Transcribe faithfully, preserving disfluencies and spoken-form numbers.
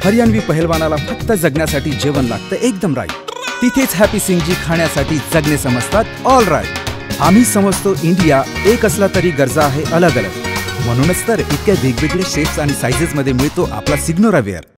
हरियाणवी पहलवानाला फक्त जगण्यासाठी जेवण लागतं एकदम राईट, तिथेच हॅपी सिंगजी खाण्यासाठी जगणे समजतात ऑल राईट। आम्ही समजतो इंडिया एक असला तरी गरजा आहे अलग अलग, म्हणूनच तर इतक्या वेगवेगळे शेप्स आणि साइजेस मध्ये मिळतो आपला सिग्नोरा वेअर।